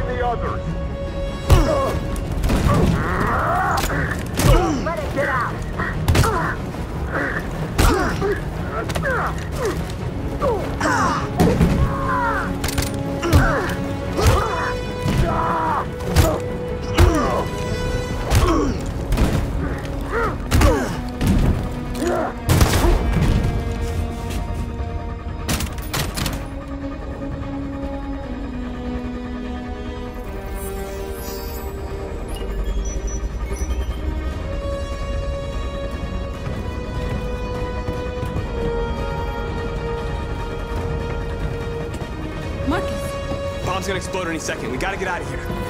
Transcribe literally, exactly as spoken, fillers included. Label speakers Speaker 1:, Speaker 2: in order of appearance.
Speaker 1: the others.
Speaker 2: Don't let it get out.
Speaker 3: Bomb's gonna explode any second. We gotta get out of here.